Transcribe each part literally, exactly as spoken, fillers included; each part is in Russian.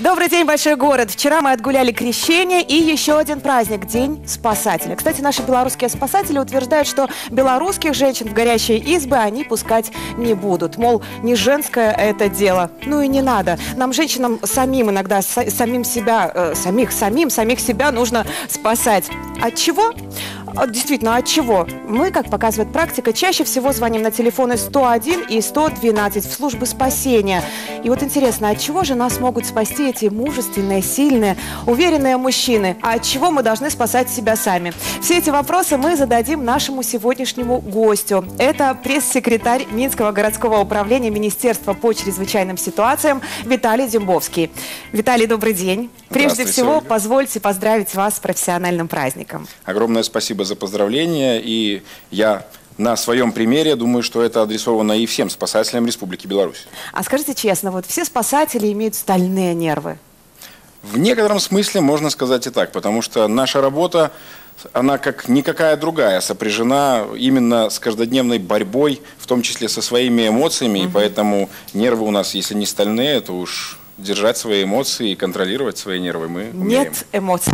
Добрый день, большой город. Вчера мы отгуляли Крещение и еще один праздник – День спасателя. Кстати, наши белорусские спасатели утверждают, что белорусских женщин в горящие избы они пускать не будут. Мол, не женское это дело. Ну и не надо. Нам, женщинам, самим иногда, самим себя, э, самих, самим, самих себя нужно спасать. От чего? Действительно, от чего? Мы, как показывает практика, чаще всего звоним на телефоны сто один и сто двенадцать в службы спасения. И вот интересно, от чего же нас могут спасти эти мужественные, сильные, уверенные мужчины? А от чего мы должны спасать себя сами? Все эти вопросы мы зададим нашему сегодняшнему гостю. Это пресс-секретарь Минского городского управления Министерства по чрезвычайным ситуациям Виталий Дембовский. Виталий, добрый день. Прежде всего, Ольга, позвольте поздравить вас с профессиональным праздником. Огромное спасибо за поздравления, и я на своем примере думаю, что это адресовано и всем спасателям Республики Беларусь. А скажите честно, вот все спасатели имеют стальные нервы? В некотором смысле можно сказать и так, потому что наша работа, она как никакая другая, сопряжена именно с каждодневной борьбой, в том числе со своими эмоциями, угу. И поэтому нервы у нас, если не стальные, то уж держать свои эмоции и контролировать свои нервы мы умеем. Нет эмоций.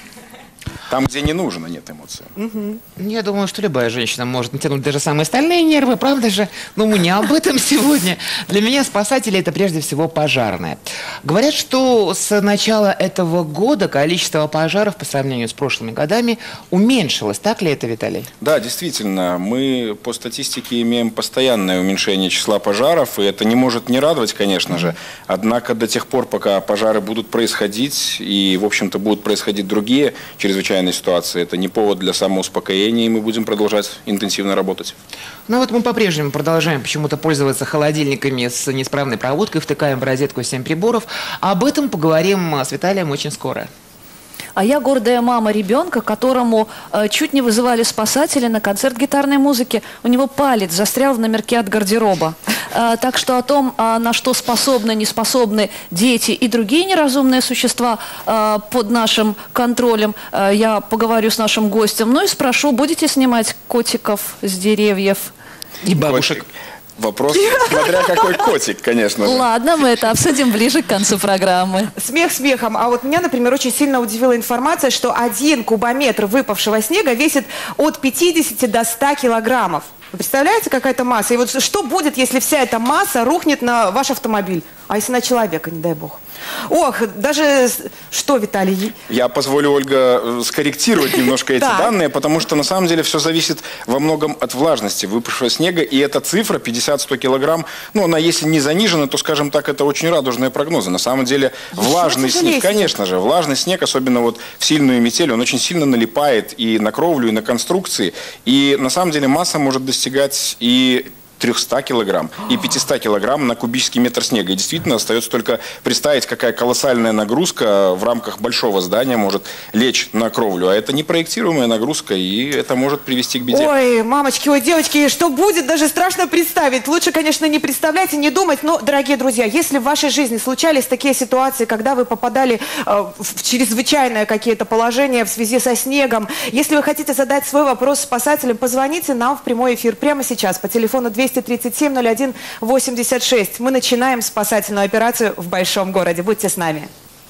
Там, где не нужно, нет эмоций. Угу. Я думаю, что любая женщина может натянуть даже самые стальные нервы, правда же? Но мы не об этом сегодня. Для меня спасатели – это прежде всего пожарные. Говорят, что с начала этого года количество пожаров по сравнению с прошлыми годами уменьшилось. Так ли это, Виталий? Да, действительно. Мы по статистике имеем постоянное уменьшение числа пожаров, и это не может не радовать, конечно же. Однако до тех пор, пока пожары будут происходить, и, в общем-то, будут происходить другие чрезвычайные ситуации, это не повод для самоуспокоения, и мы будем продолжать интенсивно работать. Ну вот мы по-прежнему продолжаем почему-то пользоваться холодильниками с неисправной проводкой, втыкаем в розетку семь приборов. Об этом поговорим с Виталием очень скоро. А я гордая мама ребенка, которому э, чуть не вызывали спасатели на концерт гитарной музыки. У него палец застрял в номерке от гардероба. Э, так что о том, э, на что способны, не способны дети и другие неразумные существа э, под нашим контролем, э, я поговорю с нашим гостем. Ну и спрошу, будете снимать котиков с деревьев? И бабушек. Вопрос, смотря какой котик, конечно же. Ладно, мы это обсудим ближе к концу программы. Смех смехом. А вот меня, например, очень сильно удивила информация, что один кубометр выпавшего снега весит от пятидесяти до ста килограммов. Вы представляете, какая-то масса? И вот что будет, если вся эта масса рухнет на ваш автомобиль? А если на человека, не дай бог? Ох, даже... Что, Виталий? Я позволю, Ольга, скорректировать немножко эти данные, потому что на самом деле все зависит во многом от влажности выпавшего снега. И эта цифра пятьдесят-сто килограмм, ну, она если не занижена, то, скажем так, это очень радужные прогнозы. На самом деле влажный снег, конечно же, влажный снег, особенно вот в сильную метель, он очень сильно налипает и на кровлю, и на конструкции. И на самом деле масса может достигать и трёхсот килограмм, и пятисот килограмм на кубический метр снега. И действительно остается только представить, какая колоссальная нагрузка в рамках большого здания может лечь на кровлю. А это непроектируемая нагрузка, и это может привести к беде. Ой, мамочки, ой, девочки, что будет, даже страшно представить. Лучше, конечно, не представлять и не думать. Но, дорогие друзья, если в вашей жизни случались такие ситуации, когда вы попадали э, в чрезвычайное какие-то положения в связи со снегом, если вы хотите задать свой вопрос спасателям, позвоните нам в прямой эфир прямо сейчас по телефону двести тридцать семь ноль один восемьдесят шесть. Мы начинаем спасательную операцию в большом городе. Будьте с нами.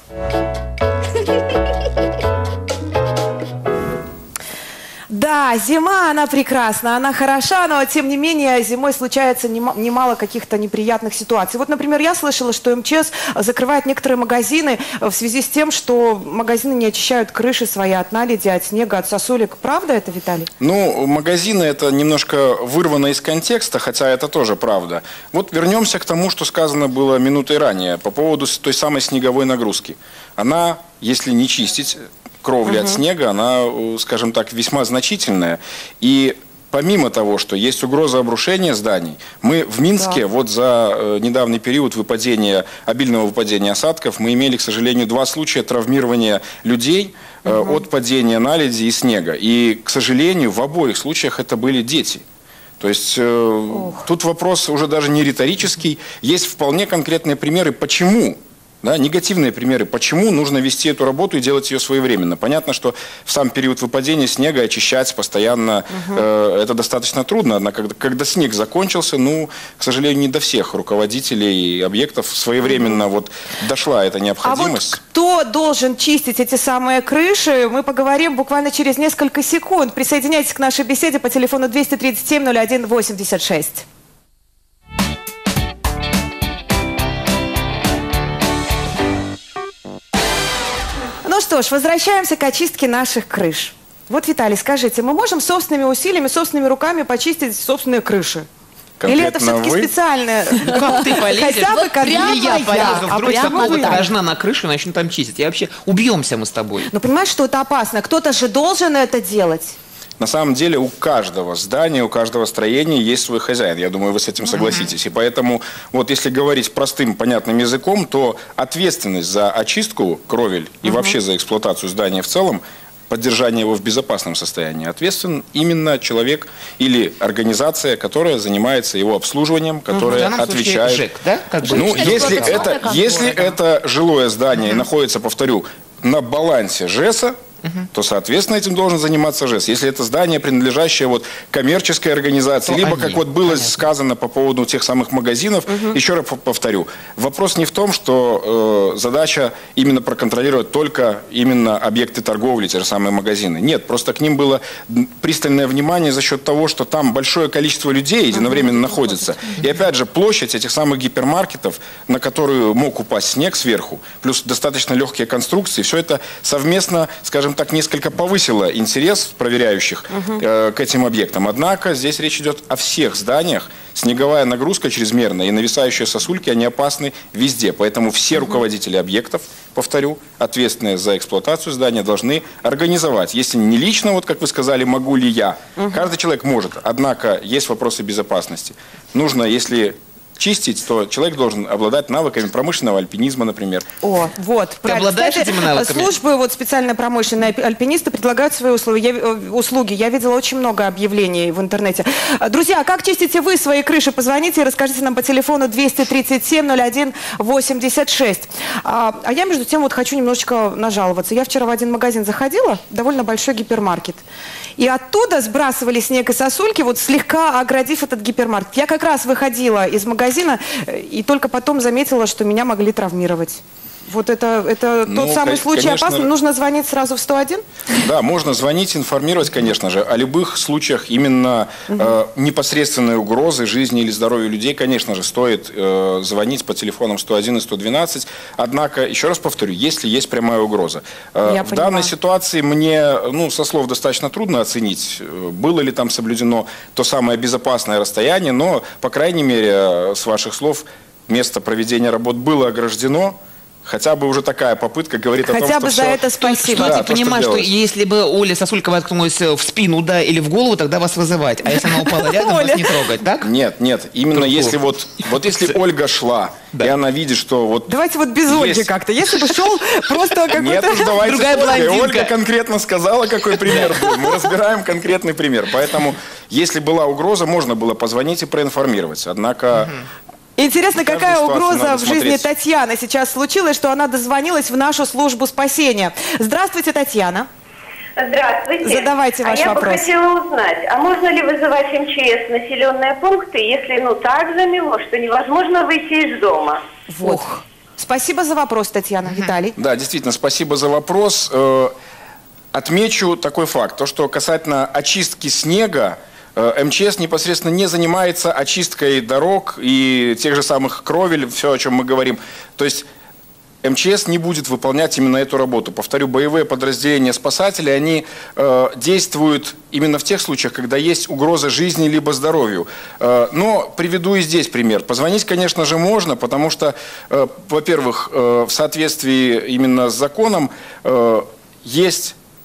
Да, зима, она прекрасна, она хороша, но тем не менее зимой случается немало каких-то неприятных ситуаций. Вот, например, я слышала, что эм че эс закрывает некоторые магазины в связи с тем, что магазины не очищают крыши свои от наледи, от снега, от сосулек. Правда это, Виталий? Ну, магазины это немножко вырвано из контекста, хотя это тоже правда. Вот вернемся к тому, что сказано было минутой ранее по поводу той самой снеговой нагрузки. Она, если не чистить кровли uh-huh. от снега, она, скажем так, весьма значительная. И помимо того, что есть угроза обрушения зданий, мы в Минске да. вот за э, недавний период выпадения, обильного выпадения осадков, мы имели, к сожалению, два случая травмирования людей э, uh-huh. от падения наледи и снега. И, к сожалению, в обоих случаях это были дети. То есть э, тут вопрос уже даже не риторический. Есть вполне конкретные примеры, почему Да, негативные примеры. Почему нужно вести эту работу и делать ее своевременно? Понятно, что в сам период выпадения снега очищать постоянно угу. э, это достаточно трудно. Однако, когда, когда снег закончился, ну, к сожалению, не до всех руководителей объектов своевременно вот дошла эта необходимость. А вот кто должен чистить эти самые крыши, мы поговорим буквально через несколько секунд. Присоединяйтесь к нашей беседе по телефону двести тридцать семь ноль один восемьдесят шесть. Ну что ж, возвращаемся к очистке наших крыш. Вот, Виталий, скажите, мы можем собственными усилиями, собственными руками почистить собственные крыши? Или это все-таки специальное? Как ты полезешь? Хотя бы Или я полезу вдруг с какого-то я. рожна на крышу и начну там чистить. Я вообще убьемся мы с тобой. Ну, понимаешь, что это опасно? Кто-то же должен это делать. На самом деле у каждого здания, у каждого строения есть свой хозяин. Я думаю, вы с этим согласитесь. Mm-hmm. И поэтому, вот если говорить простым, понятным языком, то ответственность за очистку кровель и mm-hmm. вообще за эксплуатацию здания в целом, поддержание его в безопасном состоянии, ответственен именно человек или организация, которая занимается его обслуживанием, которая mm-hmm. отвечает. ЖЭК, да? Как бы ну, если это, если это жилое здание mm-hmm. и находится, повторю, на балансе ЖЭСа, Uh-huh. то, соответственно, этим должен заниматься ЖЭС. Если это здание, принадлежащее вот коммерческой организации, то либо, они, как вот было понятно. сказано по поводу тех самых магазинов, uh-huh. еще раз повторю, вопрос не в том, что э, задача именно проконтролировать только именно объекты торговли, те же самые магазины. Нет, просто к ним было пристальное внимание за счет того, что там большое количество людей единовременно uh-huh. находится. Uh-huh. И опять же, площадь этих самых гипермаркетов, на которую мог упасть снег сверху, плюс достаточно легкие конструкции, все это совместно, скажем так, несколько повысило интерес проверяющих uh-huh. э, к этим объектам. Однако здесь речь идет о всех зданиях. Снеговая нагрузка чрезмерная и нависающие сосульки, они опасны везде. Поэтому все uh-huh. руководители объектов, повторю, ответственные за эксплуатацию здания, должны организовать. Если не лично, вот как вы сказали, могу ли я. Uh-huh. Каждый человек может. Однако есть вопросы безопасности. Нужно, если чистить, то человек должен обладать навыками промышленного альпинизма, например. О, вот. Ты обладаешь Кстати, этими навыками? Службы вот специально промышленные альпинисты предлагают свои услуги. Я, услуги. Я видела очень много объявлений в интернете. Друзья, как чистите вы свои крыши? Позвоните и расскажите нам по телефону двести тридцать семь ноль один восемьдесят шесть. А, а я, между тем, вот хочу немножечко нажаловаться. Я вчера в один магазин заходила, довольно большой гипермаркет. И оттуда сбрасывали снег и сосульки, вот слегка оградив этот гипермаркет. Я как раз выходила из магазина и только потом заметила, что меня могли травмировать. Вот это, это ну, тот самый случай конечно, опасный. Нужно звонить сразу в сто один? Да, можно звонить, информировать, конечно же, о любых случаях именно угу. э, непосредственной угрозы жизни или здоровью людей. Конечно же, стоит э, звонить по телефонам сто один и сто двенадцать. Однако, еще раз повторю, если есть прямая угроза. Э, в понимаю. данной ситуации мне, ну, со слов достаточно трудно оценить, было ли там соблюдено то самое безопасное расстояние, но, по крайней мере, с ваших слов, место проведения работ было ограждено. Хотя бы уже такая попытка говорит Хотя о том, что бы за все... это спасибо. Что да, ты то, понимаешь, что, что если бы Оля Сосулькова воткнулась в спину, да, или в голову, тогда вас вызывать. А если она упала рядом, вас не трогать, так? Нет, нет. Именно если вот, вот если Ольга шла, и она видит, что вот... Давайте вот без Ольги как-то. Если бы шел просто какой-то... Нет, уж давайте другая блондинка. Ольга конкретно сказала, какой пример был. Мы разбираем конкретный пример. Поэтому, если была угроза, можно было позвонить и проинформировать. Однако... Интересно, какая угроза в жизни Татьяны сейчас случилась, что она дозвонилась в нашу службу спасения. Здравствуйте, Татьяна. Здравствуйте. Задавайте ваш а я вопрос. бы хотела узнать, а можно ли вызывать эм че эс в населенные пункты, если ну так замело, что невозможно выйти из дома? Вот. Спасибо за вопрос, Татьяна. Угу. Виталий. Да, действительно, спасибо за вопрос. Отмечу такой факт, то, что касательно очистки снега, эм че эс непосредственно не занимается очисткой дорог и тех же самых кровель, все, о чем мы говорим. То есть эм че эс не будет выполнять именно эту работу. Повторю, боевые подразделения спасателей, они э, действуют именно в тех случаях, когда есть угроза жизни либо здоровью. Э, но приведу и здесь пример. Позвонить, конечно же, можно, потому что, э, во-первых, э, в соответствии именно с законом э, есть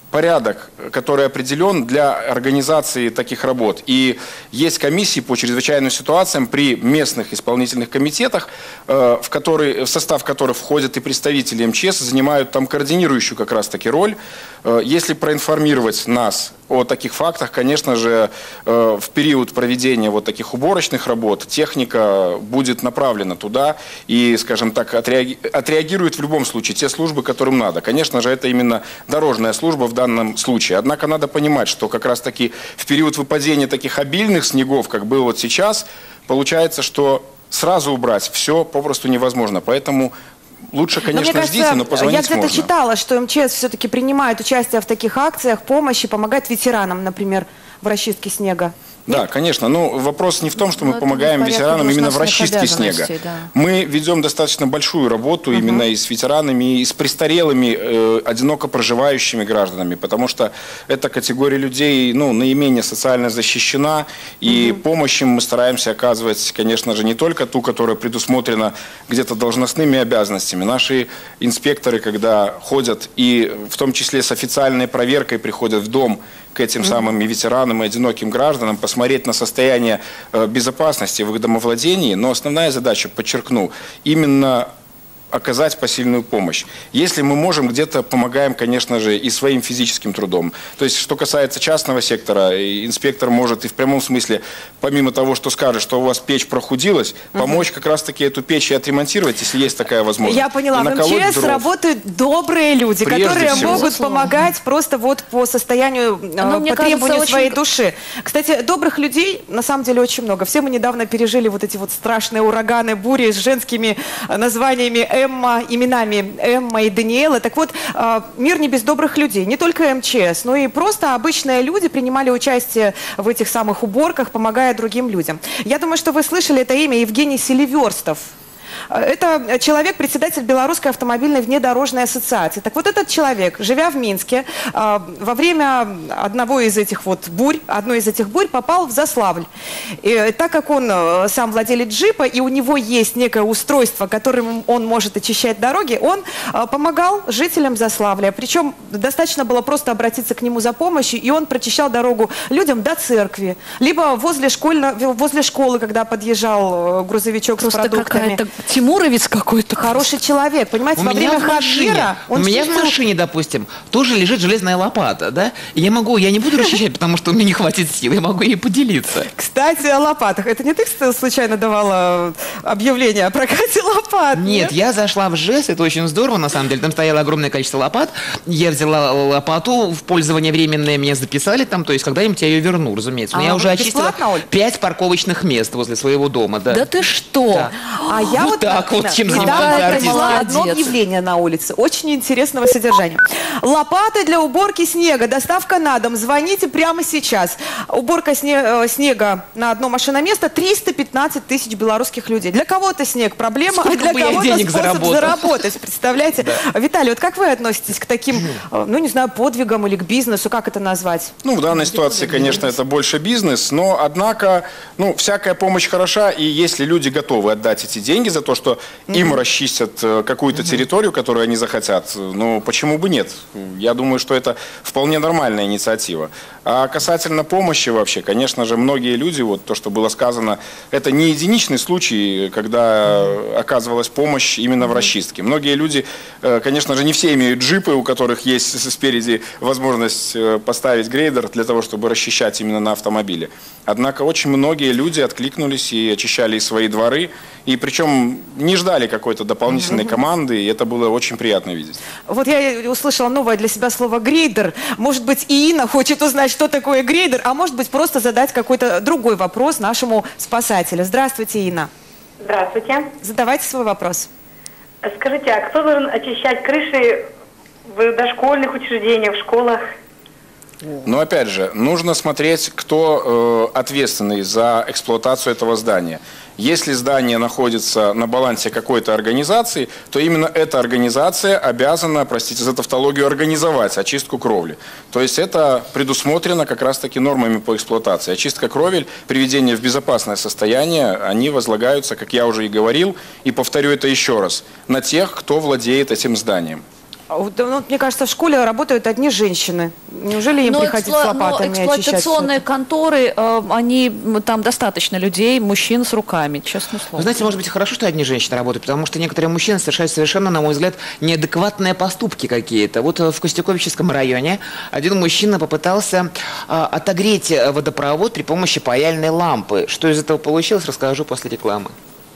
порядок, который определен для организации таких работ. И есть комиссии по чрезвычайным ситуациям при местных исполнительных комитетах, в, которые, в состав которых входят и представители эм че эс, занимают там координирующую как раз-таки роль. Если проинформировать нас о таких фактах, конечно же, в период проведения вот таких уборочных работ техника будет направлена туда и, скажем так, отреаги... отреагирует в любом случае те службы, которым надо. Конечно же, это именно дорожная служба в данном случае. Однако надо понимать, что как раз-таки в период выпадения таких обильных снегов, как было вот сейчас, получается, что сразу убрать все попросту невозможно. Поэтому лучше, конечно, но, ждите, кажется, но позвонить я где-то можно. читала, что эм че эс все-таки принимает участие в таких акциях помощи, помогает ветеранам, например, в расчистке снега. Да, конечно. Но вопрос не в том, что мы помогаем ветеранам именно в расчистке снега. Да. Мы ведем достаточно большую работу uh-huh. именно и с ветеранами, и с престарелыми, э, одиноко проживающими гражданами, потому что эта категория людей, ну, наименее социально защищена, и uh-huh. помощь им мы стараемся оказывать, конечно же, не только ту, которая предусмотрена где-то должностными обязанностями. Наши инспекторы, когда ходят, и в том числе с официальной проверкой приходят в дом к этим mm-hmm. самым и ветеранам, и одиноким гражданам, посмотреть на состояние э, безопасности в их домовладении. Но основная задача, подчеркну, именно оказать посильную помощь. Если мы можем, где-то помогаем, конечно же, и своим физическим трудом. То есть, что касается частного сектора, инспектор может и в прямом смысле, помимо того, что скажет, что у вас печь прохудилась, угу. помочь как раз-таки эту печь и отремонтировать, если есть такая возможность. Я поняла, в эм че эс работают добрые люди, Прежде которые всего. могут помогать просто вот по состоянию, Но, по требованию кажется, своей очень... души. Кстати, добрых людей на самом деле очень много. Все мы недавно пережили вот эти вот страшные ураганы, бури с женскими названиями Эмма, именами Эмма и Даниэла. Так вот, мир не без добрых людей. Не только эм че эс, но и просто обычные люди принимали участие в этих самых уборках, помогая другим людям. Я думаю, что вы слышали это имя Евгений Селиверстов. Это человек, председатель Белорусской автомобильной внедорожной ассоциации. Так вот этот человек, живя в Минске, во время одного из этих вот бурь, одной из этих бурь попал в Заславль. И так как он сам владелец джипа, и у него есть некое устройство, которым он может очищать дороги, он помогал жителям Заславля. Причем достаточно было просто обратиться к нему за помощью, и он прочищал дорогу людям до церкви, либо возле, школьно, возле школы, когда подъезжал грузовичок просто с продуктами. Тимуровец какой-то. Хороший человек, понимаете, у во время Хавьера... У меня чувствовал... в машине, допустим, тоже лежит железная лопата, да? И я могу, я не буду расчищать, потому что у меня не хватит сил, я могу ей поделиться. Кстати, о лопатах. Это не ты случайно давала объявление о прокате лопат? Нет, нет, я зашла в ЖЭС, это очень здорово, на самом деле. Там стояло огромное количество лопат. Я взяла лопату, в пользование временное меня записали там, то есть когда-нибудь я ее верну, разумеется. Но а, я уже очистила пять парковочных мест возле своего дома, да. Да ты что? Да. А я вот, вот так вот, чем занимается артист. Одно объявление на улице, очень интересного содержания. Лопаты для уборки снега, доставка на дом. Звоните прямо сейчас. Уборка сне снега на одно машиноместо триста пятнадцать тысяч белорусских людей. Для кого-то снег проблема, Сколько а для кого-то способ заработал? заработать. Представляете? Да. Виталий, вот как вы относитесь к таким, ну не знаю, подвигам или к бизнесу, как это назвать? Ну, в данной ситуации, конечно, это больше бизнес, но, однако, ну, всякая помощь хороша, и если люди готовы отдать эти деньги за то, что mm-hmm. им расчистят какую-то mm-hmm. территорию, которую они захотят, ну, почему бы нет? Я думаю, что это вполне нормальная инициатива. А касательно помощи вообще, конечно же, многие люди, вот то, что было сказано, это не единичный случай, когда оказывалась помощь именно mm-hmm. в расчистке. Многие люди, конечно же, не все имеют джипы, у которых есть спереди возможность поставить грейдер для того, чтобы расчищать именно на автомобиле. Однако очень многие люди откликнулись и очищали свои дворы, и причем не ждали какой-то дополнительной mm-hmm. команды, и это было очень приятно видеть. Вот я услышала новое для себя слово «грейдер». Может быть, и Инна хочет узнать, что такое грейдер, а может быть, просто задать какой-то другой вопрос нашему спасателю. Здравствуйте, Инна. Здравствуйте. Задавайте свой вопрос. Скажите, а кто должен очищать крыши в дошкольных учреждениях, в школах? Но опять же, нужно смотреть, кто э, ответственный за эксплуатацию этого здания. Если здание находится на балансе какой-то организации, то именно эта организация обязана, простите за тавтологию, организовать очистку кровли. То есть это предусмотрено как раз-таки нормами по эксплуатации. Очистка кровель, приведение в безопасное состояние, они возлагаются, как я уже и говорил, и повторю это еще раз, на тех, кто владеет этим зданием. Ну, мне кажется, в школе работают одни женщины. Неужели им но приходить экспло... с лопатами но эксплуатационные конторы, э, они, там достаточно людей, мужчин с руками, честно слово. Вы знаете, может быть, хорошо, что одни женщины работают, потому что некоторые мужчины совершают совершенно, на мой взгляд, неадекватные поступки какие-то. Вот в Костюковическом районе один мужчина попытался э, отогреть водопровод при помощи паяльной лампы. Что из этого получилось, расскажу после рекламы.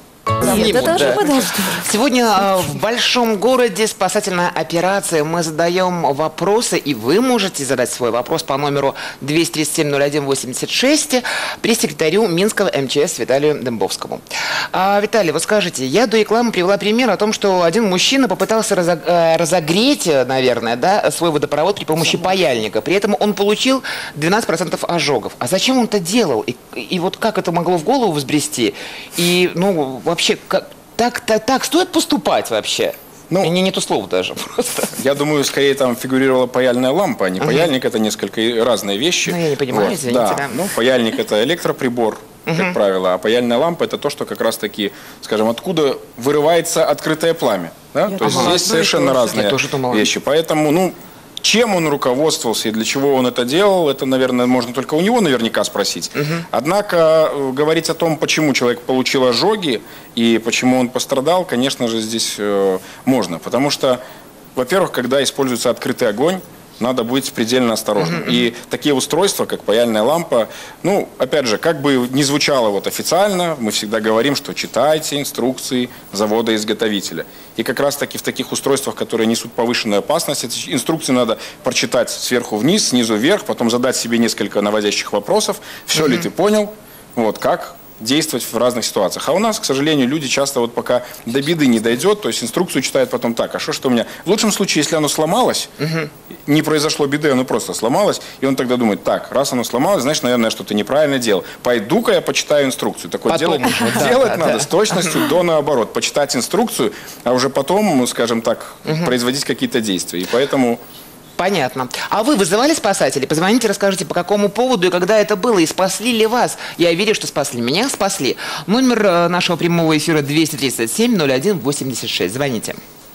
Нет, это же мы должны. Сегодня э, в большом городе спасательная операция. Мы задаем вопросы, и вы можете задать свой вопрос по номеру двести тридцать семь ноль один восемьдесят шесть пресс-секретарю Минского эм че эс Виталию Дембовскому. А, Виталий, вот скажите, я до рекламы привела пример о том, что один мужчина попытался разог... разогреть, наверное, да, свой водопровод при помощи паяльника. При этом он получил двенадцать процентов ожогов. А зачем он это делал? И, и вот как это могло в голову взбрести? И, ну, вообще, как, так, так, так стоит поступать вообще? Ну, не, не то слово даже просто. Я думаю, скорее там фигурировала паяльная лампа, а не uh-huh. паяльник. Это несколько разные вещи. Ну, я не понимаю, вот. Извините. Да. Да. Ну, паяльник – это электроприбор, uh-huh. как правило, а паяльная лампа – это то, что как раз-таки, скажем, откуда вырывается открытое пламя. Да? То есть ага. здесь совершенно разные вещи. Поэтому, ну, чем он руководствовался и для чего он это делал, это, наверное, можно только у него наверняка спросить. Угу. Однако говорить о том, почему человек получил ожоги и почему он пострадал, конечно же, здесь э, можно. Потому что, во-первых, когда используется открытый огонь, надо быть предельно осторожным. Uh-huh. И такие устройства, как паяльная лампа, ну, опять же, как бы ни звучало вот официально, мы всегда говорим, что читайте инструкции завода-изготовителя. И как раз-таки в таких устройствах, которые несут повышенную опасность, эти инструкции надо прочитать сверху вниз, снизу вверх, потом задать себе несколько наводящих вопросов. Все uh-huh. ли ты понял? Вот, как действовать в разных ситуациях. А у нас, к сожалению, люди часто вот пока до беды не дойдет, то есть инструкцию читают потом так, а что, что у меня? В лучшем случае, если оно сломалось, угу. не произошло беды, оно просто сломалось, и он тогда думает, так, раз оно сломалось, значит, наверное, я что-то неправильно делал. Пойду-ка я почитаю инструкцию. Такое делать, да, делать да, надо да. с точностью до наоборот. Почитать инструкцию, а уже потом, скажем так, угу. производить какие-то действия. И поэтому... Понятно. А вы вызывали спасателей? Позвоните, расскажите, по какому поводу и когда это было, и спасли ли вас? Я верю, что спасли. Меня спасли. Номер нашего прямого эфира двести тридцать семь ноль один восемьдесят шесть. Звоните.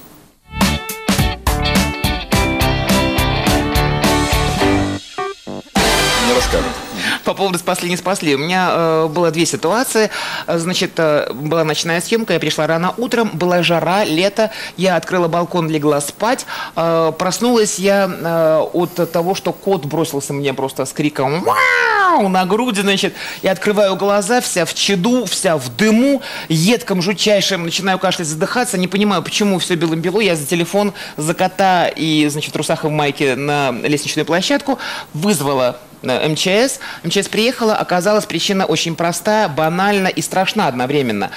Не расскажут. По поводу спасли, не спасли. У меня э, было две ситуации. Значит, э, была ночная съемка, я пришла рано утром, была жара, лето, я открыла балкон, легла спать. Э, проснулась я э, от того, что кот бросился мне просто с криком «Вау!» на груди, значит. Я открываю глаза, вся в чаду, вся в дыму, едком, жутчайшем, начинаю кашлять, задыхаться, не понимаю, почему все белым-бело. Я за телефон, за кота и, значит, в трусах и в майке на лестничную площадку вызвала эм че эс. эм че эс приехала, оказалась причина очень простая, банальна и страшна одновременно.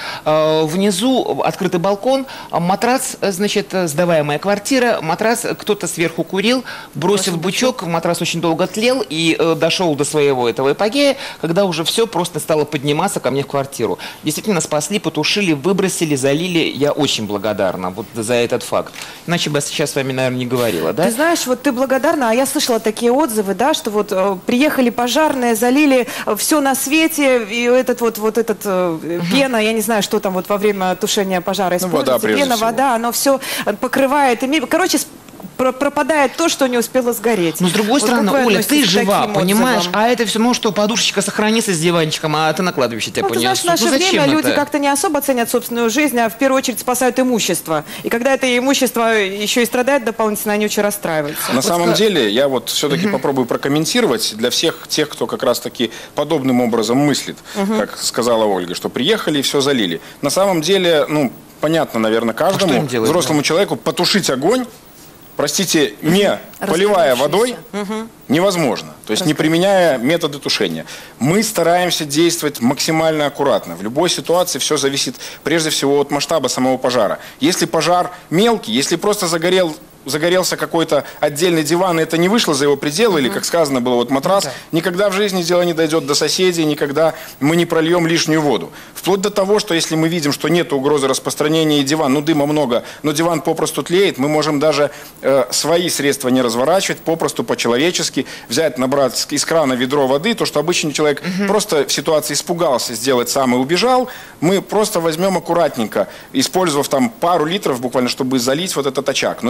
Внизу открытый балкон, матрас, значит, сдаваемая квартира, матрас кто-то сверху курил, бросил бычок, матрас очень долго тлел и дошел до своего этого эпогея, когда уже все просто стало подниматься ко мне в квартиру. Действительно спасли, потушили, выбросили, залили. Я очень благодарна вот за этот факт. Иначе бы я сейчас с вами, наверное, не говорила, да? Ты знаешь, вот ты благодарна, а я слышала такие отзывы, да, что вот приехали пожарные, залили все на свете, и этот вот, вот этот э, пена, я не знаю, что там вот во время тушения пожара используется, ну, вода, пена, всего. вода, оно все покрывает. И, короче, пропадает то, что не успело сгореть. Но с другой вот стороны, Оля, ты жива, понимаешь? Отзывам? А это все, ну что, подушечка сохранится с диванчиком, а ты на кладбище тебя ну, понесут. Ты знаешь, в наше ну, время это? люди как-то не особо ценят собственную жизнь, а в первую очередь спасают имущество. И когда это имущество еще и страдает дополнительно, они очень расстраиваются. На вот самом ска... деле, я вот все-таки угу. попробую прокомментировать для всех тех, кто как раз-таки подобным образом мыслит, угу. как сказала Ольга, что приехали и все залили. На самом деле, ну, понятно, наверное, каждому а взрослому человеку потушить огонь, простите, не поливая водой, угу. невозможно. То есть не применяя методы тушения. Мы стараемся действовать максимально аккуратно. В любой ситуации все зависит прежде всего от масштаба самого пожара. Если пожар мелкий, если просто загорел... загорелся какой-то отдельный диван, и это не вышло за его пределы, uh-huh. или, как сказано было, вот матрас, uh-huh. никогда в жизни дело не дойдет до соседей, никогда мы не прольем лишнюю воду. Вплоть до того, что если мы видим, что нет угрозы распространения дивана, ну, дыма много, но диван попросту тлеет, мы можем даже э, свои средства не разворачивать, попросту по-человечески взять, набрать из крана ведро воды, то, что обычный человек uh-huh. просто в ситуации испугался сделать сам и убежал, мы просто возьмем аккуратненько, использовав там пару литров буквально, чтобы залить вот этот очаг. Но если пожар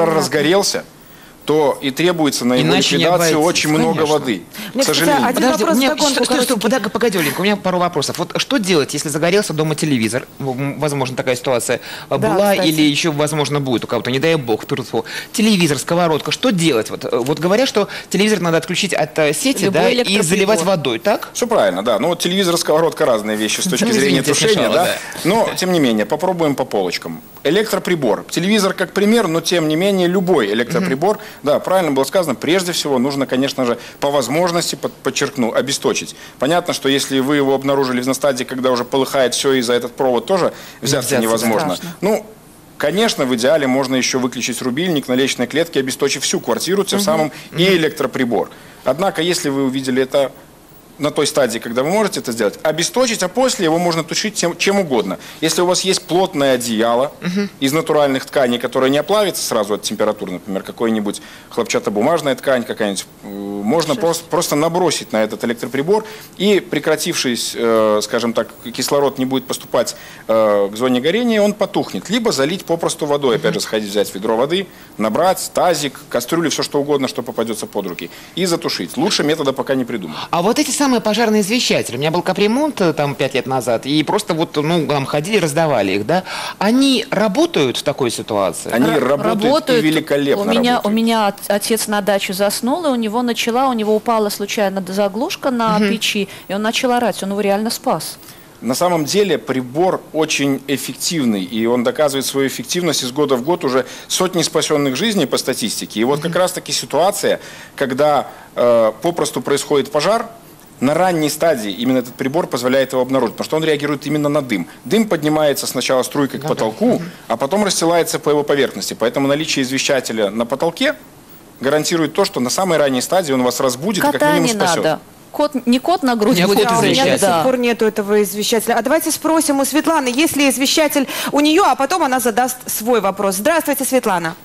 Понятно. разгорелся, то и требуется на его Иначе не ликвидацию обойтись, очень много конечно. воды. Мне, К сожалению. кстати, один Подожди, вопрос у меня, вдогонку, что, что, что, коротенький. погоди, погоди, Оленька, у меня пару вопросов. Вот что делать, если загорелся дома телевизор? М, Возможно, такая ситуация Да, была кстати. или еще, возможно, будет у кого-то, не дай бог. Тьфу-тьфу. Телевизор, сковородка, что делать? Вот, э, вот говорят, что телевизор надо отключить от э, сети, Любой да, и электроприбор. заливать водой, так? Все правильно, да. Ну вот телевизор, сковородка разные вещи с точки Ну, зрения извините, тушения, смешало, да? да. Но, тем не менее, попробуем по полочкам. Электроприбор. Телевизор как пример, но, тем не менее, любой электроприбор, да, правильно было сказано, прежде всего нужно, конечно же, по возможности, под- подчеркну, обесточить. Понятно, что если вы его обнаружили на стадии, когда уже полыхает все, и за этот провод тоже взяться Взяться невозможно. страшно. Ну, конечно, в идеале можно еще выключить рубильник, наличные клетки, обесточив всю квартиру, тем самым и электроприбор. Однако, если вы увидели это на той стадии, когда вы можете это сделать, обесточить, а после его можно тушить тем, чем угодно. Если у вас есть плотное одеяло из натуральных тканей, которое не оплавится сразу от температуры, например, какой-нибудь хлопчатобумажная ткань какая-нибудь, э, можно просто, просто набросить на этот электроприбор, и прекратившись, э, скажем так, кислород не будет поступать э, к зоне горения, он потухнет. Либо залить попросту водой, опять же, сходить, взять ведро воды, набрать, тазик, кастрюлю, все что угодно, что попадется под руки, и затушить. Лучше метода пока не придумал. А вот эти самые пожарные извещатели, у меня был капремонт э, там пять лет назад, и просто вот, ну, там ходили, раздавали их, да, они работают в такой ситуации? Они Ра- работают, и великолепно у меня, работают. у меня от- отец на даче заснул, и у него начала, у него упала случайно заглушка на печи, и он начал орать, он его реально спас. На самом деле прибор очень эффективный, и он доказывает свою эффективность из года в год, уже сотни спасенных жизней по статистике. И вот как раз-таки ситуация, когда э, попросту происходит пожар, на ранней стадии именно этот прибор позволяет его обнаружить, потому что он реагирует именно на дым. Дым поднимается сначала струйкой к потолку, а потом расстилается по его поверхности. Поэтому наличие извещателя на потолке гарантирует то, что на самой ранней стадии он вас разбудит и как Кота минимум не спасет. надо. Кот, не кот на грудь У меня будет, кот Да, у меня до извещатель. сих да. пор нету этого извещателя. А давайте спросим у Светланы, есть ли извещатель у нее, а потом она задаст свой вопрос. Здравствуйте, Светлана.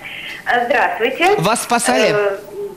А, Здравствуйте. Вас спасали? Э,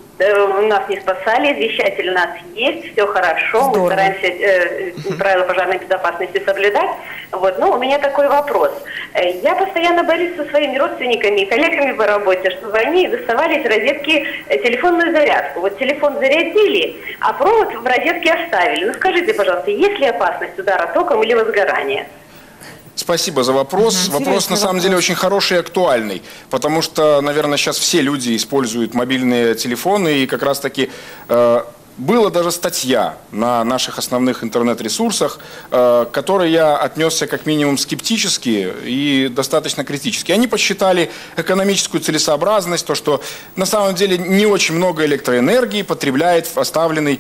э, Нас не спасали, извещатель у нас есть, все хорошо, Здорово. мы стараемся э, правила пожарной безопасности соблюдать. Вот, но у меня такой вопрос. Э, Я постоянно борюсь со своими родственниками и коллегами по работе, чтобы они доставали из розетки э, телефонную зарядку. Вот телефон зарядили, а провод в розетке оставили. Ну скажите, пожалуйста, есть ли опасность удара током или возгорания? Спасибо за вопрос. Мгм, Вопрос на интересный самом деле вопрос. очень хороший и актуальный, потому что, наверное, сейчас все люди используют мобильные телефоны, и как раз-таки э, была даже статья на наших основных интернет-ресурсах, э, к которой я отнесся как минимум скептически и достаточно критически. Они посчитали экономическую целесообразность, то, что на самом деле не очень много электроэнергии потребляет оставленный,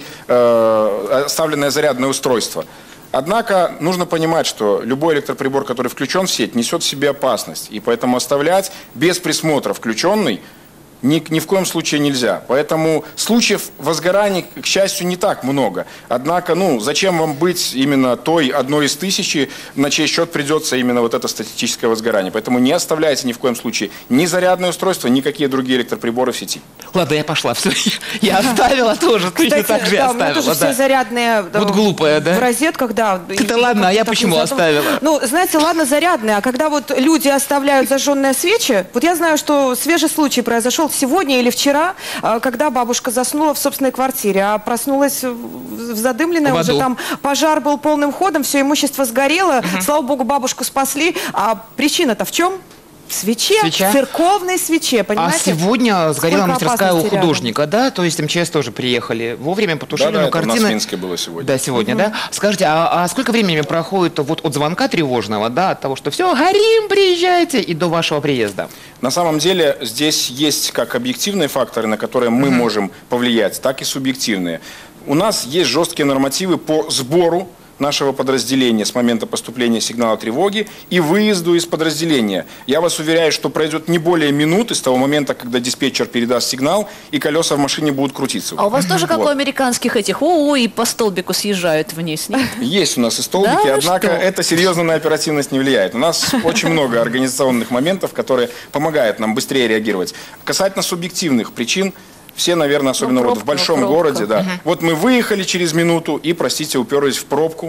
э, оставленное зарядное устройство. Однако нужно понимать, что любой электроприбор, который включен в сеть, несет в себе опасность. И поэтому оставлять без присмотра включенный ни, ни в коем случае нельзя. Поэтому случаев возгораний, к счастью, не так много. Однако, ну, зачем вам быть именно той одной из тысячи, на чей счет придется именно вот это статистическое возгорание. Поэтому не оставляйте ни в коем случае ни зарядное устройство, ни какие другие электроприборы в сети. Ладно, я пошла, все, я оставила тоже, точно так же я да, мы тоже оставила, все да. зарядные э, Вот глупая, да? в розетках, да. и- Это и ладно, а я так почему не задум- оставила? Ну, знаете, ладно, зарядные, а когда вот люди оставляют зажженные свечи, вот я знаю, что свежий случай произошел сегодня или вчера, а, когда бабушка заснула в собственной квартире, а проснулась в в задымленной, В уже аду. там пожар был полным ходом, все имущество сгорело, слава богу, бабушку спасли, а причина-то в чем? В свече, Свеча? в церковной свече, А понимаете? сегодня сгорела Сколько мастерская у опасности рядом. художника, да? То есть МЧС тоже приехали вовремя, потушили, Да-да, но это у нас картина... в Минске было сегодня. Да, сегодня, да? Скажите, а, а сколько времени проходит вот от звонка тревожного, да, от того, что все, горим, приезжайте, и до вашего приезда? На самом деле здесь есть как объективные факторы, на которые мы можем повлиять, так и субъективные. У нас есть жесткие нормативы по сбору нашего подразделения с момента поступления сигнала тревоги и выезду из подразделения. Я вас уверяю, что пройдет не более минуты с того момента, когда диспетчер передаст сигнал, и колеса в машине будут крутиться. А у вас тоже, как у Вот. американских этих, о, и по столбику съезжают вниз, нет? Есть у нас и столбики, Да вы однако что? это серьезно на оперативность не влияет. У нас очень много организационных моментов, которые помогают нам быстрее реагировать. Касательно субъективных причин, все, наверное, особенно Ну, вот в пробка, большом пробка. городе, да. Вот мы выехали через минуту и, простите, уперлись в пробку.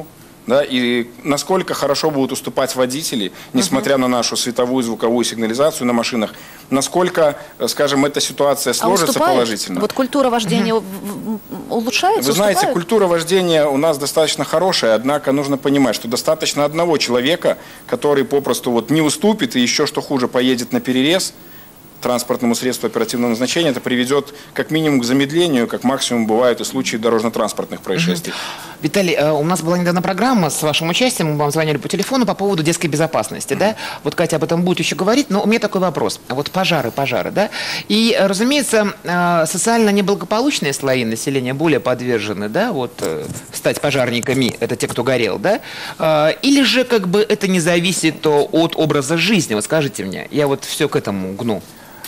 Да, и насколько хорошо будут уступать водители, несмотря uh-huh. на нашу световую, звуковую сигнализацию на машинах, насколько, скажем, эта ситуация сложится а положительно. Вот культура вождения uh-huh. улучшается? Вы знаете, уступает? Культура вождения у нас достаточно хорошая, однако нужно понимать, что достаточно одного человека, который попросту вот не уступит и еще, что хуже, поедет на перерез транспортному средству оперативного назначения, это приведет как минимум к замедлению, как максимум бывают и случаи дорожно-транспортных происшествий. Mm-hmm. Виталий, у нас была недавно программа с вашим участием, мы вам звонили по телефону по поводу детской безопасности, mm-hmm. да? Вот Катя об этом будет еще говорить, но у меня такой вопрос. Вот пожары, пожары, да? И, разумеется, социально неблагополучные слои населения более подвержены, да, вот стать пожарниками, это те, кто горел, да? Или же как бы это не зависит от образа жизни? Вот скажите мне, я вот все к этому гну.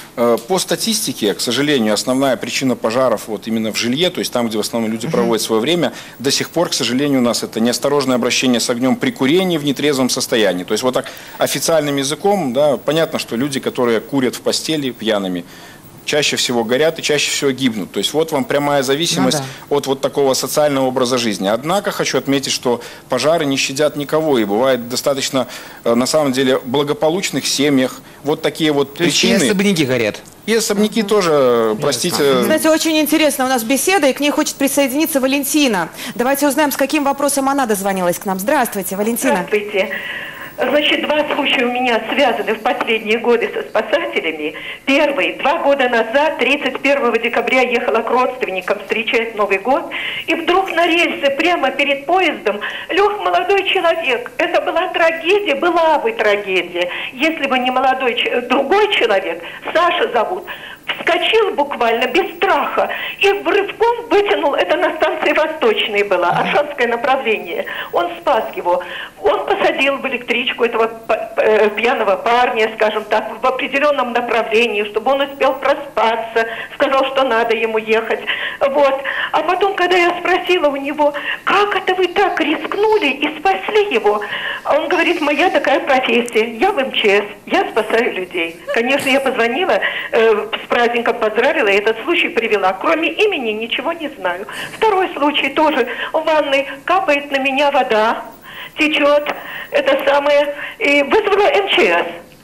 По статистике, к сожалению, основная причина пожаров вот именно в жилье, то есть там, где в основном люди uh-huh. проводят свое время, до сих пор, к сожалению, у нас это неосторожное обращение с огнем при курении в нетрезвом состоянии. То есть вот так официальным языком, да, понятно, что люди, которые курят в постели пьяными, чаще всего горят и чаще всего гибнут. То есть вот вам прямая зависимость ну, да. от вот такого социального образа жизни. Однако хочу отметить, что пожары не щадят никого, и бывает достаточно, на самом деле, благополучных семьях вот такие вот То причины. Есть и особняки горят. И особняки uh-huh. тоже, простите... Знаете, очень интересно, у нас беседа, и к ней хочет присоединиться Валентина. Давайте узнаем, с каким вопросом она дозвонилась к нам. Здравствуйте, Валентина. Здравствуйте. Значит, два случая у меня связаны в последние годы со спасателями. Первый. Два года назад, тридцать первого декабря, ехала к родственникам встречать Новый год. И вдруг на рельсы прямо перед поездом лег молодой человек. Это была трагедия, была бы трагедия. Если бы не молодой, другой человек, Саша зовут, вскочил буквально без страха и рывком вытянул, это на станции Восточной была, Аршанское направление. Он спас его. Он посадил в электричку этого пьяного парня, скажем так, в определенном направлении, чтобы он успел проспаться, сказал, что надо ему ехать. Вот. А потом, когда я спросила у него, как это вы так рискнули и спасли его, он говорит, моя такая профессия, я в эм че эс, я спасаю людей. Конечно, я позвонила, э, с праздником поздравила, и этот случай привела. Кроме имени ничего не знаю. Второй случай тоже. В ванной капает на меня вода, течет, это самое, и вызвала эм че эс.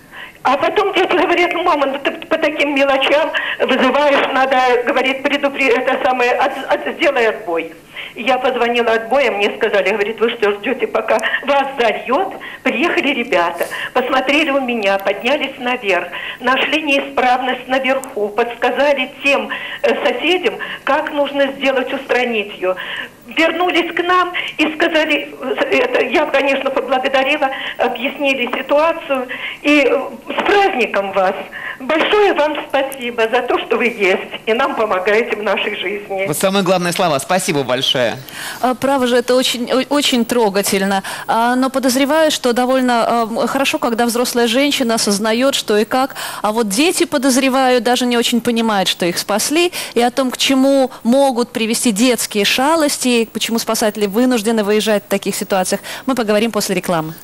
А потом дети говорят, ну, мама, ну ты по таким мелочам вызываешь, надо, говорит, предупредить, это самое, от, от, сделай отбой. Я позвонила отбоя, мне сказали, говорит, вы что, ждете, пока вас зальет? Приехали ребята, посмотрели у меня, поднялись наверх, нашли неисправность наверху, подсказали тем э, соседям, как нужно сделать, устранить ее. Вернулись к нам и сказали, это, я, конечно, поблагодарила, объяснили ситуацию. И с праздником вас! Большое вам спасибо за то, что вы есть и нам помогаете в нашей жизни. Вот самые главные слова. Спасибо большое. Право же, это очень, очень трогательно. Но подозреваю, что довольно хорошо, когда взрослая женщина осознает, что и как. А вот дети, подозреваю, даже не очень понимают, что их спасли. И о том, к чему могут привести детские шалости, почему спасатели вынуждены выезжать в таких ситуациях, мы поговорим после рекламы.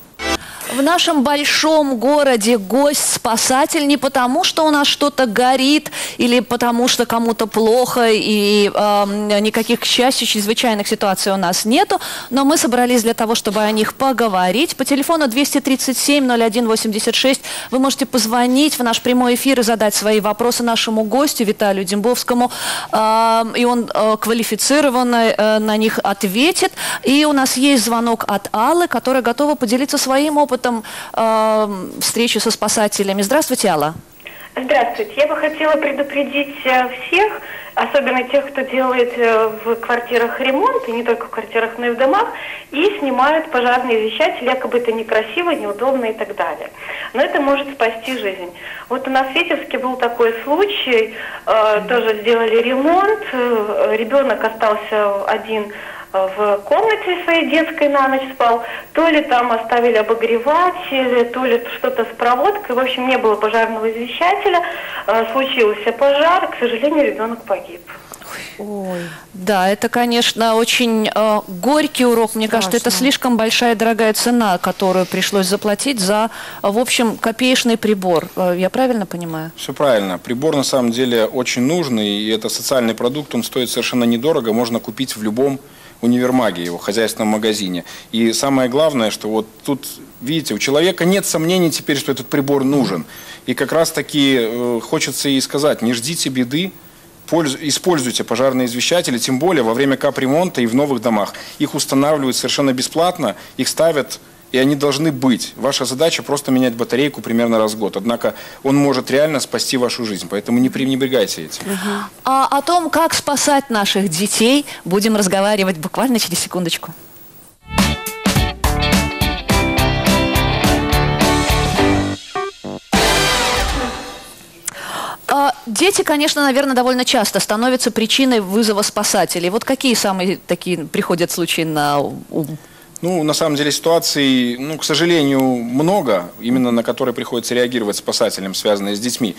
В нашем большом городе гость-спасатель не потому, что у нас что-то горит, или потому, что кому-то плохо, и э, никаких, к счастью, чрезвычайных ситуаций у нас нету, но мы собрались для того, чтобы о них поговорить. По телефону двести тридцать семь ноль один восемьдесят шесть вы можете позвонить в наш прямой эфир и задать свои вопросы нашему гостю Виталию Дембовскому, э, и он э, квалифицированно э, на них ответит. И у нас есть звонок от Аллы, которая готова поделиться своим опытом Э, встречи со спасателями. Здравствуйте, Алла. Здравствуйте. Я бы хотела предупредить всех, особенно тех, кто делает в квартирах ремонт, и не только в квартирах, но и в домах, и снимают пожарные вещатели, якобы это некрасиво, неудобно и так далее. Но это может спасти жизнь. Вот у нас в Витебске был такой случай, э, тоже сделали ремонт, э, ребенок остался один в комнате своей детской на ночь спал, то ли там оставили обогреватель, то ли что-то с проводкой, в общем, не было пожарного извещателя, случился пожар, к сожалению, ребенок погиб. Ой. Да, это, конечно, очень э, горький урок. Мне Страшно. кажется, это слишком большая дорогая цена, которую пришлось заплатить за, в общем, копеечный прибор. Я правильно понимаю? Все правильно. Прибор, на самом деле, очень нужный, и это социальный продукт, он стоит совершенно недорого, можно купить в любом универмаге, его хозяйственном магазине. И самое главное, что вот тут, видите, у человека нет сомнений теперь, что этот прибор нужен. И как раз таки э, хочется и сказать, не ждите беды, пользу, используйте пожарные извещатели, тем более во время капремонта и в новых домах. Их устанавливают совершенно бесплатно, их ставят, и они должны быть. Ваша задача просто менять батарейку примерно раз в год. Однако он может реально спасти вашу жизнь, поэтому не пренебрегайте этим. Uh-huh. А о том, как спасать наших детей, будем разговаривать буквально через секундочку. Дети, конечно, наверное, довольно часто становятся причиной вызова спасателей. Вот какие самые такие приходят случаи на ум? Ну, на самом деле ситуаций, ну, к сожалению, много, именно на которые приходится реагировать спасателям, связанные с детьми.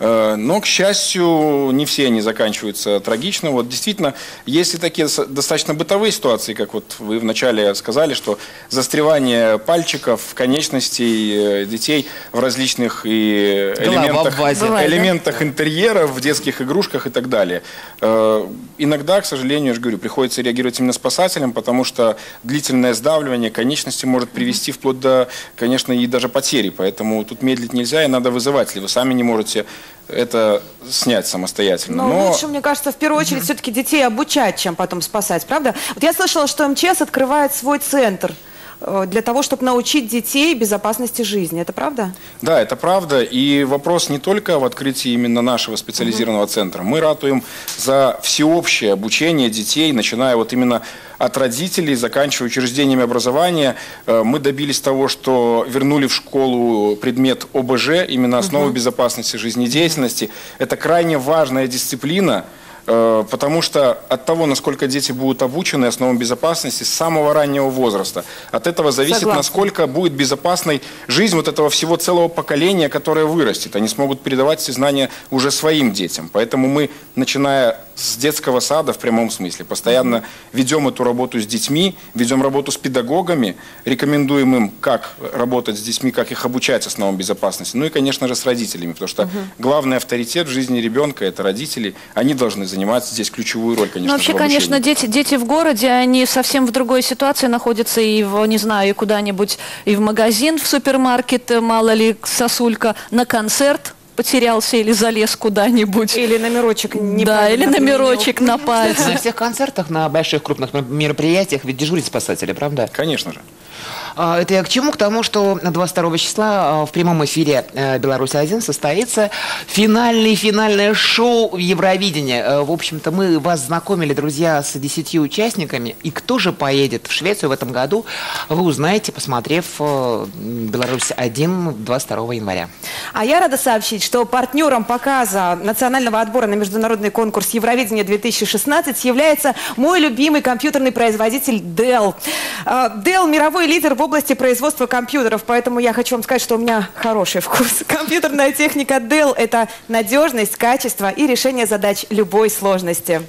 Но, к счастью, не все они заканчиваются трагично. Вот действительно, есть и такие достаточно бытовые ситуации, как вот вы вначале сказали, что застревание пальчиков, конечностей детей в различных и элементах, элементах интерьера, в детских игрушках и так далее. Иногда, к сожалению, я же говорю, приходится реагировать именно спасателям, потому что длительное сдавливание конечности может привести вплоть до, конечно, и даже потери. Поэтому тут медлить нельзя, и надо вызывать, если вы сами не можете это снять самостоятельно. Но, Но лучше, мне кажется, в первую очередь все-таки детей обучать, чем потом спасать, правда? Вот я слышала, что эм че эс открывает свой центр для того, чтобы научить детей безопасности жизни. Это правда? Да, это правда. И вопрос не только в открытии именно нашего специализированного угу. центра. Мы ратуем за всеобщее обучение детей, начиная вот именно от родителей, заканчивая учреждениями образования. Мы добились того, что вернули в школу предмет о бэ жэ, именно основы угу. безопасности жизнедеятельности. Это крайне важная дисциплина, потому что от того, насколько дети будут обучены основам безопасности с самого раннего возраста, от этого зависит, Согласна. насколько будет безопасной жизнь вот этого всего целого поколения, которое вырастет. Они смогут передавать эти знания уже своим детям. Поэтому мы, начиная с детского сада в прямом смысле, постоянно ведем эту работу с детьми, ведем работу с педагогами, рекомендуем им, как работать с детьми, как их обучать основам безопасности. Ну и, конечно же, с родителями, потому что угу. главный авторитет в жизни ребенка – это родители. Они должны заниматься занимать здесь ключевую роль, конечно. Ну, вообще, конечно, дети, дети в городе, они совсем в другой ситуации находятся и в, не знаю, и куда-нибудь, и в магазин, в супермаркет, мало ли, сосулька, на концерт потерялся или залез куда-нибудь. Или номерочек не Да, или номерочек на пальце. На всех концертах, на больших крупных мероприятиях ведь дежурят спасатели, правда? Конечно же. Это я к чему? К тому, что двадцать второго числа в прямом эфире «Беларусь один» состоится финальное финальное шоу Евровидения. В общем-то, мы вас знакомили, друзья, с десятью участниками. И кто же поедет в Швецию в этом году, вы узнаете, посмотрев «Беларусь один» двадцать второго января. А я рада сообщить, что партнером показа национального отбора на международный конкурс Евровидения две тысячи шестнадцать является мой любимый компьютерный производитель Dell. Dell – мировой лидер в области производства компьютеров, поэтому я хочу вам сказать, что у меня хороший вкус. Компьютерная техника Dell – это надежность, качество и решение задач любой сложности.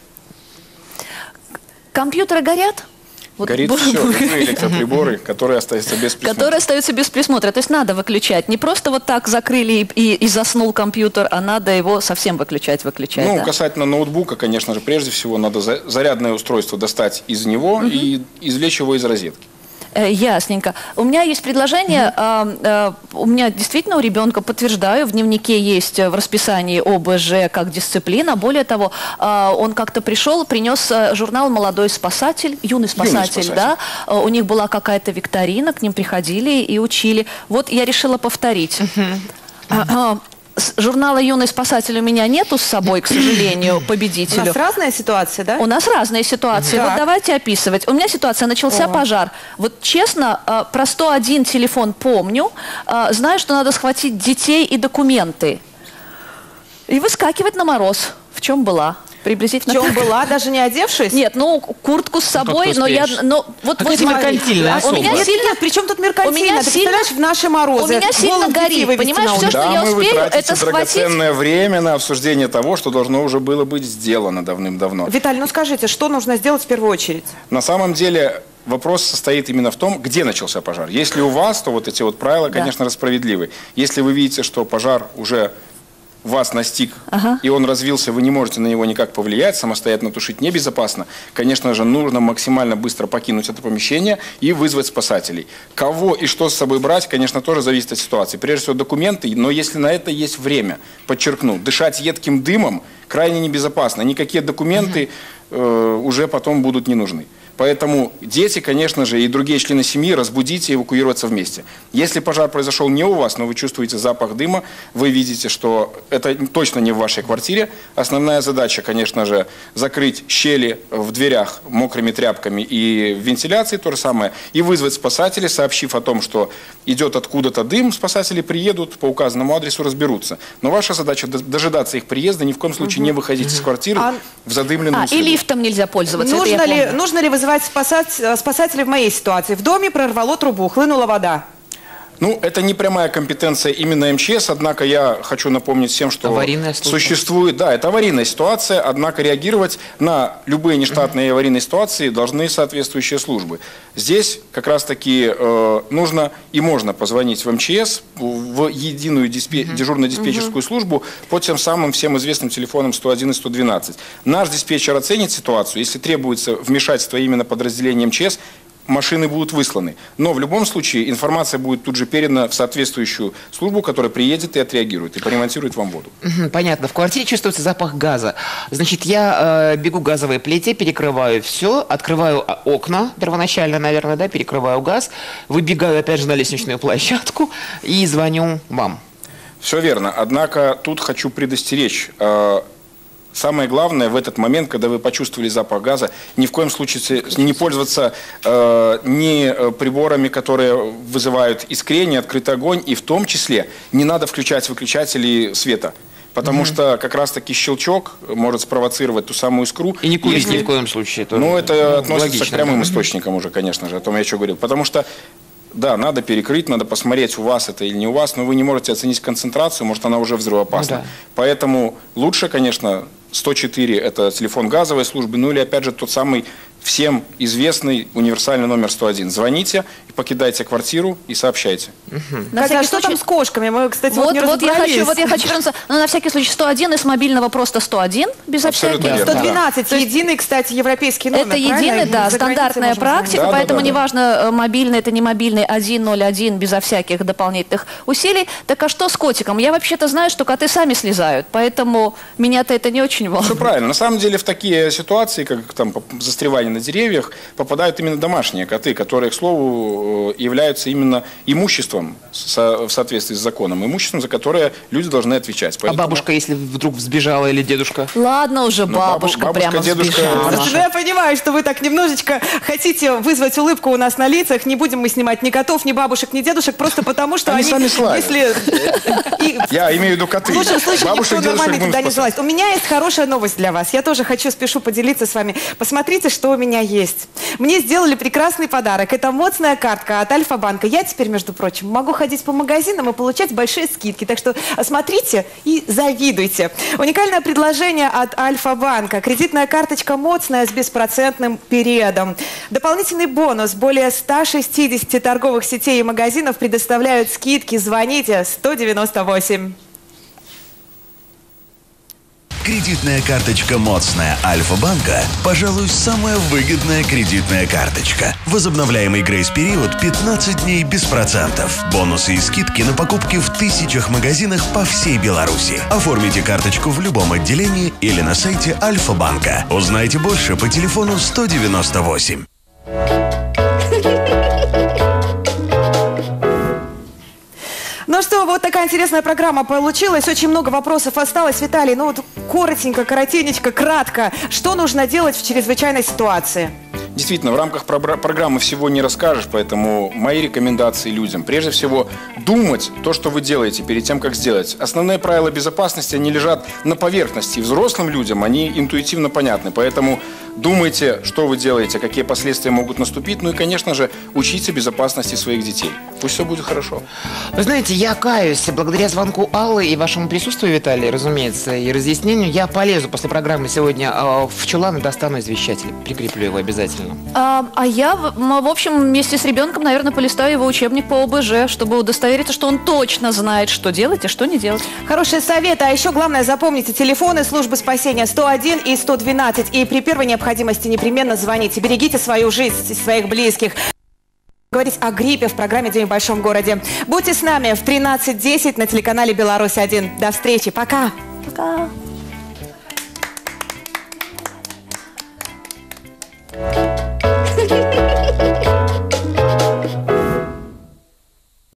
Компьютеры горят? Вот. Горит все, электроприборы, которые остаются без присмотра. Которые остаются без присмотра. То есть надо выключать. Не просто вот так закрыли и, и, и заснул компьютер, а надо его совсем выключать, выключать. Ну, да? касательно ноутбука, конечно же, прежде всего надо зарядное устройство достать из него угу. и извлечь его из розетки. Ясненько. У меня есть предложение. Mm-hmm. У меня действительно у ребенка, подтверждаю, в дневнике есть в расписании о бэ жэ как дисциплина. Более того, он как-то пришел, принес журнал «Молодой спасатель», «Юный спасатель», Юный спасатель. Да? У них была какая-то викторина, к ним приходили и учили. Вот я решила повторить. Mm-hmm. Журнала «Юный спасатель» у меня нету с собой, к сожалению, победителю. У нас разная ситуация, да? У нас разные ситуации. Вот давайте описывать. У меня ситуация, начался О. пожар. Вот честно, про сто один телефон помню. Знаю, что надо схватить детей и документы. И выскакивать на мороз. В чем была? Приблизительно. В чем была, даже не одевшись? Нет, ну, куртку с собой, но я... Но, вот, вот, меркантильная а, у меня нет, сильно... Нет, при чем тут меркантильно? У меня Ты сильно... представляешь, в наши морозы. У меня сильно горит, понимаешь? Все, что да, я успею, вы это схватить... драгоценное время на обсуждение того, что должно уже было быть сделано давным-давно. Виталий, ну скажите, что нужно сделать в первую очередь? На самом деле... Вопрос состоит именно в том, где начался пожар. Если у вас, то вот эти вот правила, конечно, да. справедливы. Если вы видите, что пожар уже вас настиг, Ага. и он развился, вы не можете на него никак повлиять, самостоятельно тушить небезопасно, конечно же, нужно максимально быстро покинуть это помещение и вызвать спасателей. Кого и что с собой брать, конечно, тоже зависит от ситуации. Прежде всего, документы, но если на это есть время, подчеркну, дышать едким дымом крайне небезопасно. Никакие документы э, уже потом будут не нужны. Поэтому дети, конечно же, и другие члены семьи разбудите и эвакуироваться вместе. Если пожар произошел не у вас, но вы чувствуете запах дыма, вы видите, что это точно не в вашей квартире. Основная задача, конечно же, закрыть щели в дверях мокрыми тряпками и в вентиляции то же самое, и вызвать спасателей, сообщив о том, что идет откуда-то дым, спасатели приедут, по указанному адресу разберутся. Но ваша задача дожидаться их приезда, ни в коем случае не выходить из квартиры А- в задымленную А, и среду. лифтом нельзя пользоваться. это я Нужно ли, помню. нужно ли вызывать спасать, спасателей в моей ситуации? В доме прорвало трубу, хлынула вода. Ну, это не прямая компетенция именно МЧС, однако я хочу напомнить всем, что Аварийная служба. существует, да, это аварийная ситуация, однако реагировать на любые нештатные аварийные ситуации должны соответствующие службы. Здесь как раз-таки э, нужно и можно позвонить в МЧС, в единую диспе- дежурно-диспетчерскую службу по тем самым всем известным телефонам сто один и сто двенадцать. Наш диспетчер оценит ситуацию, если требуется вмешательство именно подразделения МЧС, машины будут высланы. Но в любом случае информация будет тут же передана в соответствующую службу, которая приедет и отреагирует, и поремонтирует вам воду. Мгм, понятно. В квартире чувствуется запах газа. Значит, я э, бегу к газовой плите, перекрываю все, открываю а, окна первоначально, наверное, да, перекрываю газ, выбегаю опять же на лестничную площадку и звоню вам. Все верно. Однако тут хочу предостеречь. э, Самое главное в этот момент, когда вы почувствовали запах газа, ни в коем случае не пользоваться э, ни приборами, которые вызывают искрение, открытый огонь, и в том числе не надо включать выключатели света. Потому что как раз-таки щелчок может спровоцировать ту самую искру. И не курить Если- ни в коем случае. тоже. Ну, это Ну, относится логично, к прямым да. источникам уже, конечно же, о том я что говорил. Потому что, да, надо перекрыть, надо посмотреть, у вас это или не у вас, но вы не можете оценить концентрацию, может, она уже взрывоопасна. Ну да. Поэтому лучше, конечно, сто четыре – это телефон газовой службы, ну или, опять же, тот самый всем известный универсальный номер сто один. Звоните и покидайте квартиру и сообщайте. На Катя, а всякий что там случай- с кошками? Мы, кстати, вот, Вот, не вот, я разобрались. хочу, вот я хочу вернуться. Но на всякий случай сто один, и с мобильного просто сто один, безо Абсолютно всяких. верно. сто двенадцать, единый, кстати, европейский номер. Это единый, правильно? да, За границей стандартная можно практика, Да, да, поэтому да, да. неважно, э, мобильный это не мобильный, один ноль один, безо всяких дополнительных усилий. Так а что с котиком? Я вообще-то знаю, что коты сами слезают, поэтому меня-то это не очень Все волнует. правильно. На самом деле в такие ситуации, как там поп- застревание на деревьях, попадают именно домашние коты, которые, к слову, э, являются именно имуществом со- в соответствии с законом, имуществом, за которое люди должны отвечать. А Поэтому- бабушка, если вдруг взбежала, или дедушка? Ладно уже, Ну, бабу- бабушка, бабушка, прямо дедушка, сбежала. это Ну, я понимаю, что вы так немножечко хотите вызвать улыбку у нас на лицах. Не будем мы снимать ни котов, ни бабушек, ни дедушек, просто потому что Они они, сами слазят. если... и- Я имею в виду коты. В лучшем случае Бабушек, никто дедушек нормальный будем туда не спасать. залазит. У меня есть хорошая новость для вас. Я тоже хочу, спешу поделиться с вами. Посмотрите, что у меня есть. Мне сделали прекрасный подарок. Это моцная картка от Альфа-банка. Я теперь, между прочим, могу ходить по магазинам и получать большие скидки. Так что смотрите и завидуйте. Уникальное предложение от Альфа-банка. Кредитная карточка моцная с беспроцентным периодом. Дополнительный бонус. Более ста шестидесяти торговых сетей и магазинов предоставляют скидки. Звоните сто девяносто восемь. Кредитная карточка «Моцная» Альфа-банка, пожалуй, самая выгодная кредитная карточка. Возобновляемый грейс-период пятнадцать дней без процентов. Бонусы и скидки на покупки в тысячах магазинах по всей Беларуси. Оформите карточку в любом отделении или на сайте Альфа-банка. Узнайте больше по телефону сто девяносто восемь. Ну что, вот такая интересная программа получилась. Очень много вопросов осталось. Виталий, ну вот коротенько, коротенечко, кратко. Что нужно делать в чрезвычайной ситуации? Действительно, в рамках про- программы всего не расскажешь, поэтому мои рекомендации людям. Прежде всего, думать то, что вы делаете перед тем, как сделать. Основные правила безопасности, они лежат на поверхности. Взрослым людям они интуитивно понятны, поэтому думайте, что вы делаете, какие последствия могут наступить. Ну и, конечно же, учите безопасности своих детей. Пусть все будет хорошо. Вы знаете, я каюсь. Благодаря звонку Аллы и вашему присутствию, Виталий, разумеется, и разъяснению, я полезу после программы сегодня э, в чулан и достану извещатель. Прикреплю его обязательно. А, а я, в, в общем, вместе с ребенком, наверное, полистаю его учебник по ОБЖ, чтобы удостовериться, что он точно знает, что делать и что не делать. Хороший совет. А еще главное, запомните телефоны службы спасения сто один и сто двенадцать. И при первой необходимости непременно звоните. Берегите свою жизнь и своих близких. Говорить о гриппе в программе «День в большом городе». Будьте с нами в тринадцать десять на телеканале «Беларусь один». До встречи. Пока. Пока.